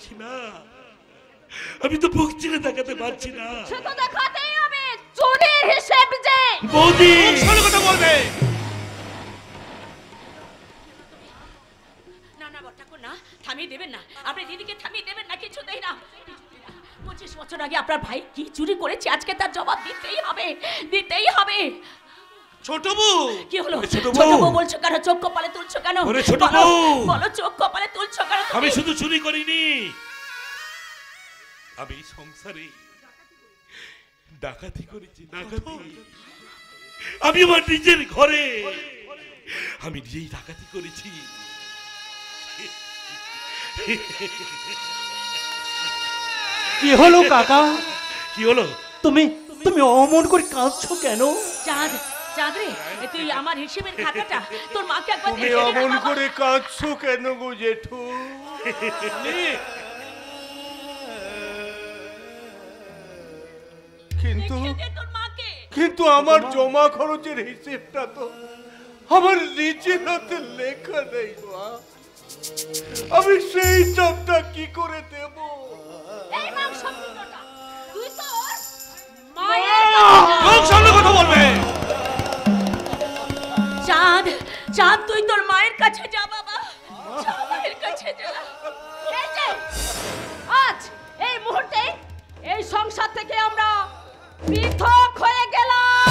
পারছি না, আমি তো বুক চিরে দেখাতে পারছি না। সে তো দেখাতেই হবে, চুরির হিসেব যে। বৌদি ভালো কথা বলবে। না না বড়ঠাকুর না, থামিয়ে দেবেন না, আপনি দিদিকে থামিয়ে দেবেন না, কিছুতেই না। 25 বছর আগে আপনার ভাই কি চুরি করেছে, আজকে তার জবাব দিতেই হবে, দিতেই হবে। ছোট বউ কি হলো? ছোট ছোট বউ বউ বলছো কেন? চোখ কপালে তুলছো কেন? ওরে ছোট বউ, বলো চোখ কপালে তুলছো কেন? আমি শুধু চুরি করিনি, আমি সংসারে ডাকাতি করেছি। ডাকাতি আমি আমার নিজের ঘরে আমি নিজেই ডাকাতি করেছি। কি হলো কাকা? কি হলো? তুমি তুমি অমন করে কাঁদছো কেন? চাঁদ, চাঁদ রে, তুই আমার হিসেবের খাতাটা তোর মাকে একবার তুমি দেখিয়ে দে না অমন বাবা। করে কাঁদছো কেন গো জেঠু? কিন্তু দেখিয়ে দে তোর মাকে। কিন্তু আমার জমা খরচের হিসেবটা তো আমার নিজের হাতে লেখা নেই মা। আমি সেই চাপটা কি করে দেব? এই মাংস দুটোটা তুই তোর মায়ের মুখ সামনে কথা বলবে। চাঁদ, চাঁদ তুই তোর মায়ের কাছে যা বাবা, যা মায়ের কাছে যা। এই যে আজ এই মুহূর্তে এই সংসার থেকে আমরা পৃথক হয়ে গেলাম।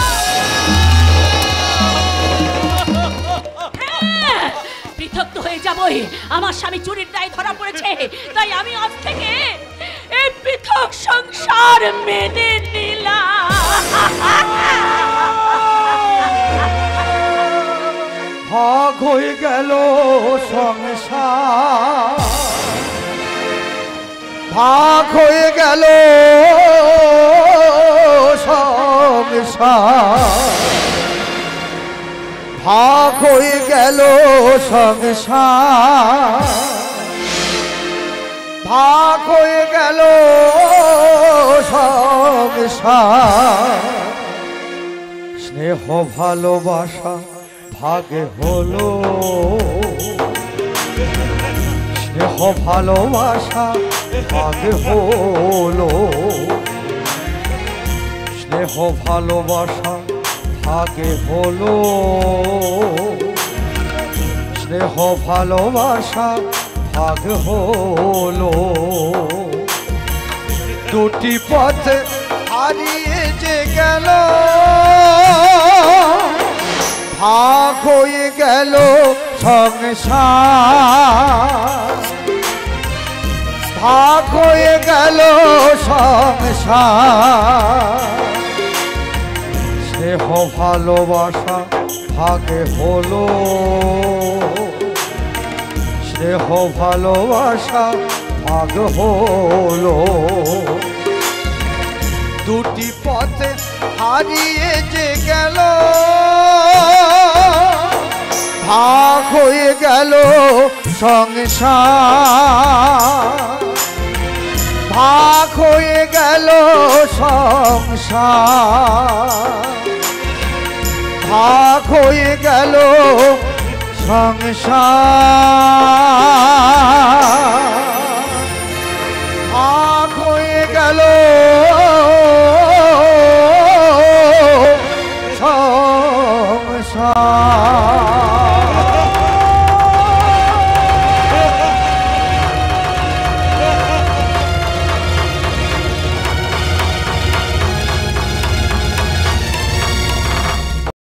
হ্যাঁ, পৃথক তো হয়ে যাবই। আমার স্বামী চুরির দায়ে ধরা পড়েছে, তাই আমি আজ থেকে এই পৃথক সংসার মেনে নিলাম। ভাগ হয়ে গেল সংসার, ভাগ হয়ে গেল সংসার, ভাগ হয়ে গেল সংসার, ভাগ হয়ে গেল সংসার। স্নেহ ভালোবাসা ভাগে হলো, স্নেহ ভালোবাসা ভাগে হলো, স্নেহ ভালোবাসা ভাগে হলো, স্নেহ ভালোবাসা ভাগে হলো। দুটি পথ হারিয়ে যে গেল, ভাগ হয়ে গেল সংসার, ভাগ হয়ে গেল সংসার। স্নেহ ভালোবাসা ভাগে হলো, স্নেহ ভালোবাসা ভাগ হলো। দুটি পথে হারিয়ে যে গেল, ভাগ হয়ে গেল সংসার, ভাগ হয়ে গেল সংসার, ভাগ হয়ে গেল সংসার, ভাগ হয়ে গেল